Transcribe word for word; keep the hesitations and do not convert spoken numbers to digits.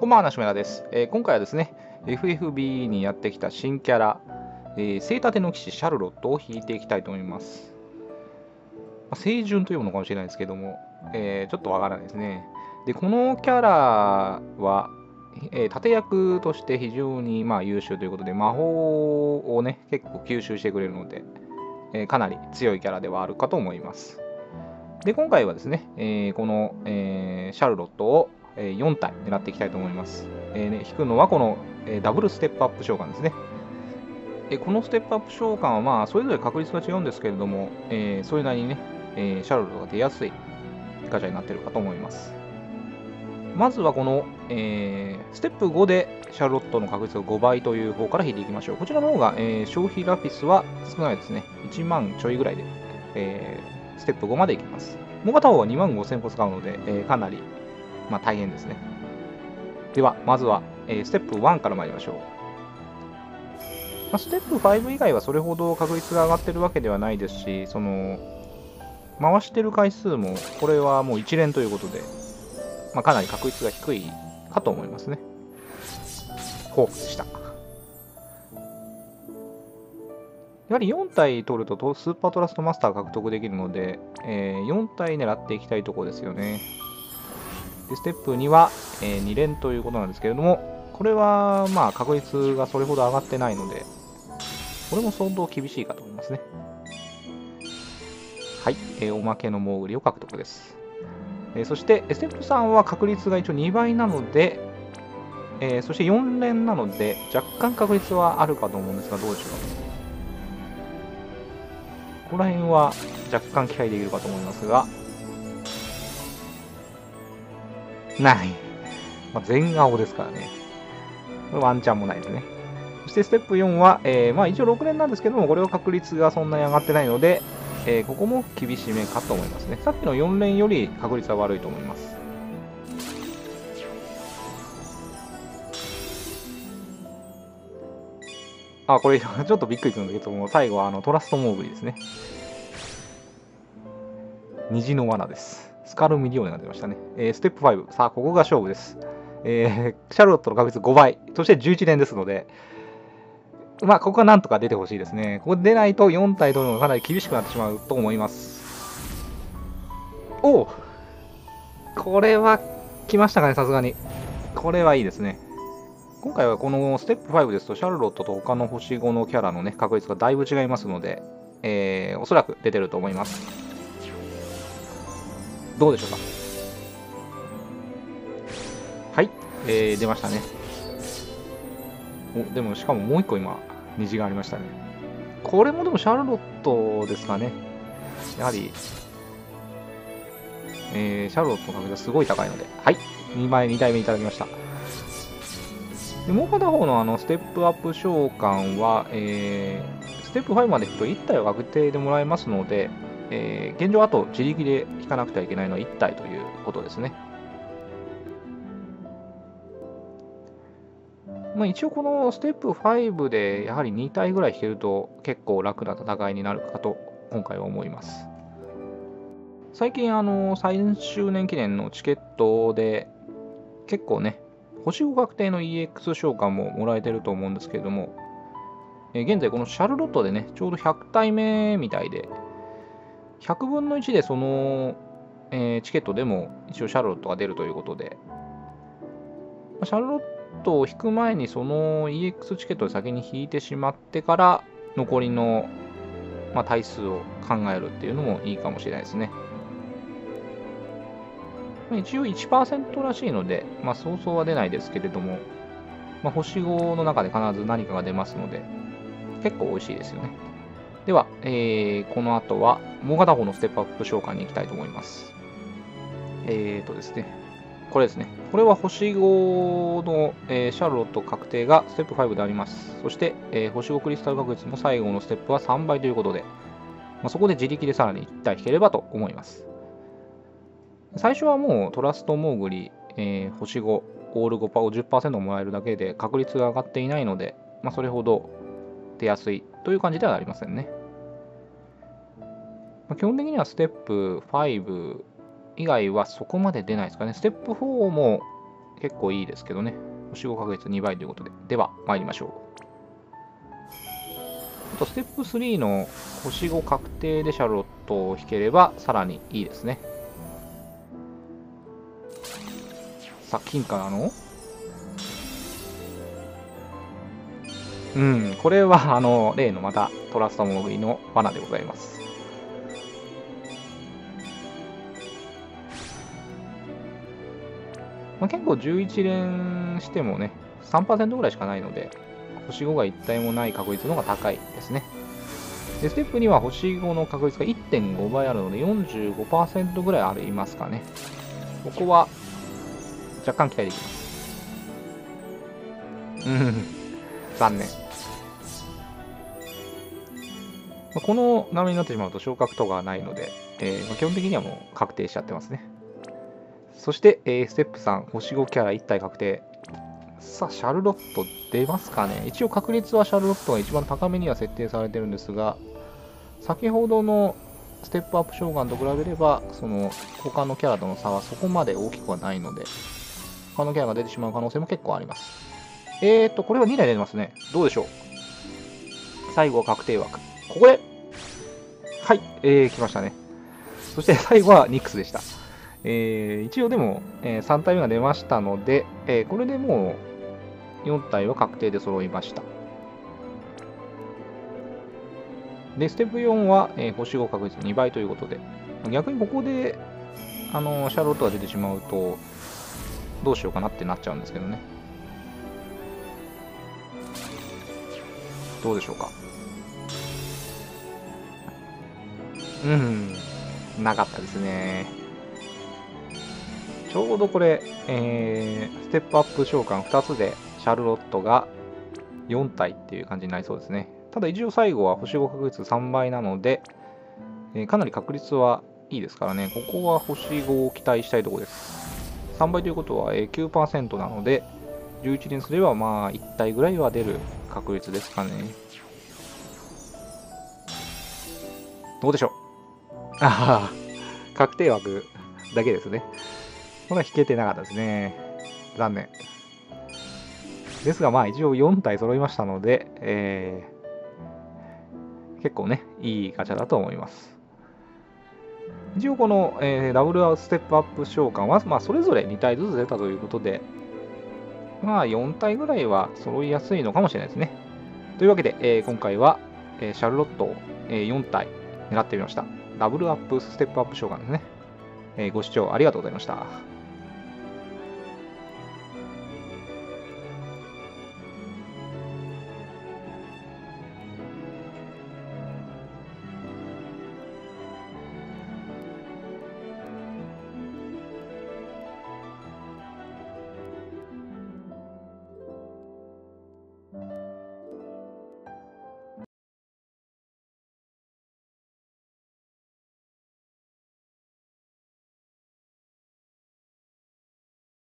こんばんは、なしめらです、えー今回はですね、エフエフビー にやってきた新キャラ、えー、聖立の騎士シャルロットを引いていきたいと思います。まあ、清純というのかもしれないですけども、えーちょっとわからないですね。で、このキャラは、えー盾役として非常にまあ優秀ということで、魔法をね、結構吸収してくれるので、えーかなり強いキャラではあるかと思います。で、今回はですね、えーこの、えーシャルロットをえーよん体狙っていきたいと思います。えーね、引くのはこの、えーダブルステップアップ召喚ですね。えーこのステップアップ召喚はまあそれぞれ確率が違うんですけれども、えーそれなりにね、えーシャルロットが出やすいガチャになっているかと思います。まずはこの、えーステップごでシャルロットの確率がごばいという方から引いていきましょう。こちらの方が、えー消費ラピスは少ないですね。いちまんちょいぐらいで、えーステップごまでいきます。もう片方はにまんごせんこ使うので、えーかなり、まあ、大変ですね。では、まずは、えーステップいちから参りましょう。まあ、ステップご以外はそれほど確率が上がってるわけではないですし、その、回してる回数も、これはもう一連ということで、まあ、かなり確率が低いかと思いますね。ほうでした。やはりよん体取るとスーパートラストマスター獲得できるので、えーよん体狙っていきたいところですよね。で、ステップには、えーに連ということなんですけれども、これはまあ確率がそれほど上がってないので、これも相当厳しいかと思いますね。はい、えーおまけのモーグリを獲得です。えーそして、ステップさんは確率が一応にばいなので、えーそしてよん連なので、若干確率はあるかと思うんですが、どうでしょうか。ここら辺は若干期待できるかと思いますが、ない。まあ、全青ですからね。これワンチャンもないですね。そしてステップよんは、えーまあ、一応ろく連なんですけども、これは確率がそんなに上がってないので、えーここも厳しめかと思いますね。さっきのよん連より確率は悪いと思います。あ、これちょっとびっくりするんだけども、最後はあのトラストモーグリですね。虹の罠です。スカルミリオーネが出ましたね。えーステップご。さあ、ここが勝負です。えーシャルロットの確率ごばい。そしてじゅういち連ですので、まあ、ここはなんとか出てほしいですね。ここで出ないとよん体取るのがかなり厳しくなってしまうと思います。おお、これは来ましたかね、さすがに。これはいいですね。今回はこのステップごですと、シャルロットと他の星ごのキャラのね、確率がだいぶ違いますので、えー、おそらく出てると思います。どうでしょうか。はい、えー、出ましたね。お、でもしかももう一個今、虹がありましたね。これもでもシャルロットですかね。やはり、えー、シャルロットの確率がすごい高いので、はい、にまい、に体目いただきました。でもう片方のあのステップアップ召喚は、えー、ステップごまで引くといち体は確定でもらえますので、えー、現状あと自力で引かなくてはいけないのはいち体ということですね。まあ、一応このステップごでやはりに体ぐらい引けると結構楽な戦いになるかと今回は思います。最近あのさんしゅうねん記念のチケットで結構ね、星ご確定の イーエックス 召喚ももらえてると思うんですけれども、えー現在このシャルロットでね、ちょうどひゃく体目みたいで、ひゃくぶんのいちでその、えーチケットでも一応シャルロットが出るということで、シャルロットを引く前にその イーエックス チケットで先に引いてしまってから残りの、まあ、体数を考えるっていうのもいいかもしれないですね。一応いちパーセントらしいので、まあ、そうそうは出ないですけれども、まあ、星ごの中で必ず何かが出ますので、結構美味しいですよね。では、えーこの後はもう片方のステップアップ召喚に行きたいと思います。えーとですね、これですね。これは星ごの、えーシャルロット確定がステップごであります。そして、えー星ごクリスタル確率も最後のステップはさんばいということで、まあ、そこで自力でさらにいち体引ければと思います。最初はもうトラストモーグリ、えー星ご、オールごパーを じゅっパーセント もらえるだけで確率が上がっていないので、まあ、それほど出やすいという感じではありませんね。まあ、基本的にはステップご以外はそこまで出ないですかね。ステップよんも結構いいですけどね。星ご確率にばいということで。では、参りましょう。あと、ステップスリーの星ご確定でシャルロットを引ければ、さらにいいですね。さあ、金からのうん、これは、あの、例のまたトラストモグリの罠でございます。まあ、結構じゅういち連してもね、さんパーセントぐらいしかないので、星ごがいったいもない確率の方が高いですね。で、ステップには星ごの確率が いってんご 倍あるので、よんじゅうごパーセントぐらいありますかね。ここは若干期待できます。うん、残念。この波になってしまうと昇格とかはないので、えー、基本的にはもう確定しちゃってますね。そして、えー、ステップさん、星ごキャラいち体確定。さあ、シャルロット出ますかね。一応確率はシャルロットが一番高めには設定されてるんですが、先ほどのステップアップ召喚と比べれば、その他のキャラとの差はそこまで大きくはないので、他のキャラが出てしまう可能性も結構あります。えーと、これはにだい出てますね。どうでしょう。最後は確定枠。ここで、はい、えー、来ましたね。そして最後はニックスでした。えー、一応でも、えー、さん体目が出ましたので、えー、これでもうよん体は確定で揃いました。で、ステップよんは、えー、星ご確率にばいということで、逆にここで、あのー、シャーロットが出てしまうと、どうしようかなってなっちゃうんですけどね。どうでしょうか。うん、なかったですね。ちょうどこれ、えー、ステップアップ召喚ふたつでシャルロットがよん体っていう感じになりそうですね。ただ一応最後は星ご確率さんばいなので、えー、かなり確率はいいですからね、ここは星ごを期待したいところです。さんばいということは、えー、きゅうパーセント なので、じゅういち連すればまあいち体ぐらいは出る確率ですかね。どうでしょう。ああ、確定枠だけですね。これは引けてなかったですね。残念。ですが、まあ一応よん体揃いましたので、えー、結構ね、いいガチャだと思います。一応この、えー、ダブルアウトステップアップ召喚は、まあ、それぞれに体ずつ出たということで、まあよん体ぐらいは揃いやすいのかもしれないですね。というわけで、えー、今回は、えー、シャルロットを、えー、よん体狙ってみました。ダブルアップステップアップ召喚ですね。えー、ご視聴ありがとうございました。